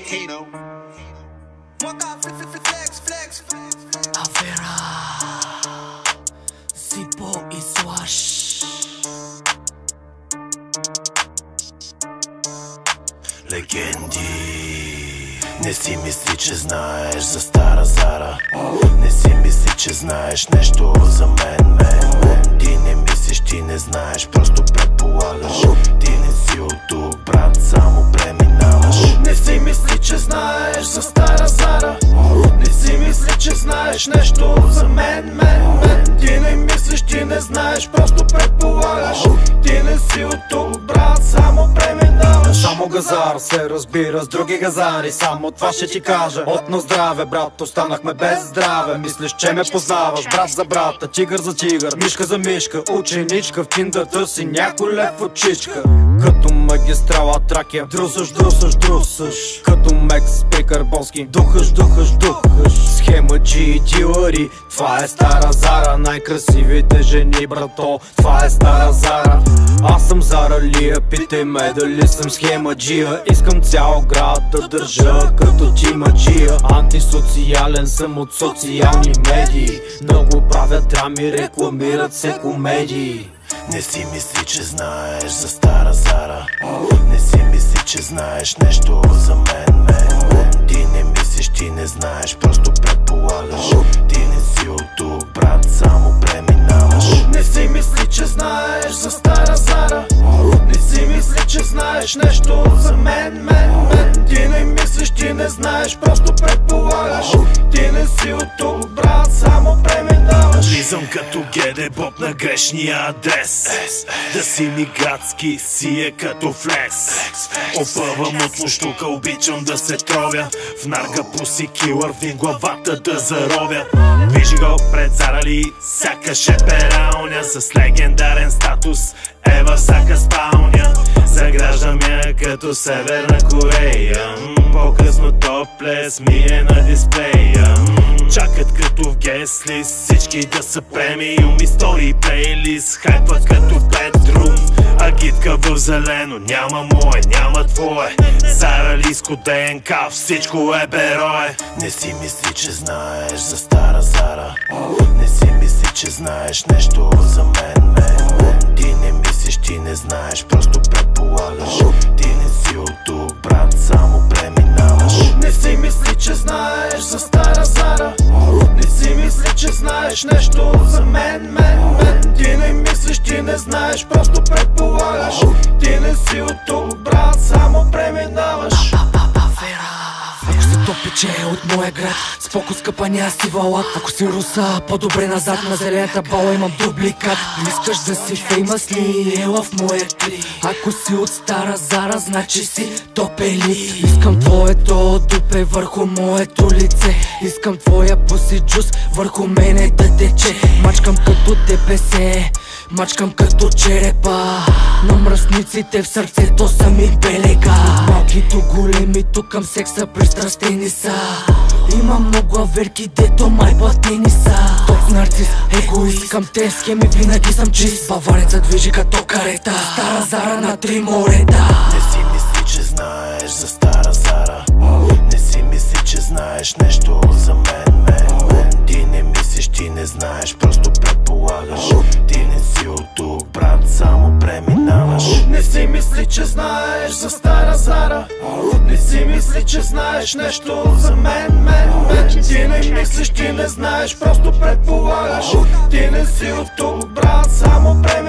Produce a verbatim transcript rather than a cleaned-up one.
Авера, Зипо и Слаш. Легенди. Не си мисли, че знаеш за Стара Зара. Не си мисли, че знаеш нещо за мен, мен, мен. Ти не мислиш, ти не знаеш, просто предполагаш. Ти не си от тук, брат, само преминаваш. Не си мисли, че знаеш за Стара Зара. Не си мисли, че знаеш нещо за мен, мен, мен. Ти не мислиш, ти не знаеш, просто предполагаш. Ти не си от тук, брат, само преминаваш. Само газар се разбира с други газари. Само това ще ти кажа. От на здраве, брат, останахме без здраве. Мислиш, че ме познаваш, брат за брата, тигър за тигър, мишка за мишка. Ученичка в Тиндър търси някой лев очичка. Като магистрала Тракия, друсаш, друсаш, друсаш. Като Мекс Спикър Болски, духаш, духаш, духаш. Схема G и дилъри, това е Стара Зара. Най-красивите жени, брато, това е Стара Зара. Аз съм Зара Лия, питай ме дали съм схема Джия. Искам цял град да държа като Тима Джия. Антисоциален съм от социални медии. Много правят драми, рекламират се комедии. Не си мисли, че знаеш за Стара Зара. Не си мисли, че знаеш нещо за мен, мен, мен. Ти не мислиш, ти не знаеш, просто предполагаш. Ти не си от тук, брат, само преминаваш. Не си мисли, че знаеш за Стара Зара. Не си мисли, че знаеш нещо за мен, мен, мен. Ти не мислиш, ти не знаеш, просто предполагаш. Ти не си от тук, брат, само преминаваш. Влизам като Геде Боб на грешния адрес. Да си ми гадски, си е като флекс. Опъвам от муштука, обичам да се тровя. В нарга пуси килър, вин главата да заровя. Вижи го пред Зара Ли, сякаш е пералня. С легендарен статус е във всяка спалня. Заграждам я като Северна Корея. По-късно топлес ми е на дисплея. Чакат като в гест лист, всички да са премиум. Истории плейлист, хайпът като бедрум. Агитка в зелено, няма мое, няма твое. Зара Лиско ДНК, всичко е берое. Не си мисли, че знаеш за Стара Зара. Не си мисли, че знаеш нещо за мен, мен, мен. Ти не мислиш, ти не знаеш, просто предполагаш. Ти не си от тук, брат, само преминаваш. Не си мисли, че знаеш за Стара Зара. Не си мисли, че знаеш нещо за мен, мен, мен. Ти не мислиш, ти не знаеш, просто предполагаш. Ти не си от тук, брат, само преминаваш. Ако се топи, че е от моя град, споко скъпа ня си валат. Ако си руса, по-добре назад на зелената бала имам дубликат. Искаш да си феймъс ли? Ела в моя клип. Ако си от Стара Зара, значи си топ елит. Искам твоето дупе върху моето лице. Искам твоя пуси джус върху мене да тече. Мачкам като ДПС, мачкам като черепа. На мръсниците в сърцето са ми белега. Малки до големито към секса пристрастени са. Има много аверки, дето май платени са. Топ нарцис, егоист, към те схеми винаги съм чист. Бавареца движи като карета, Стара Зара на три морета. Не си мисли, че знаеш за Стара Зара. Не си мисли, че знаеш нещо за мен, мен, мен. Ти не мислиш, ти не знаеш, просто предполагаш. Ти не си от тук, брат, само преминаваш. Не си мисли, че знаеш за Стара Зара. Не си мисли, че знаеш нещо за мен, мен, мен. Ти не мислиш, ти не знаеш, просто предполагаш. Ти не си от тук, брат, само преминаваш.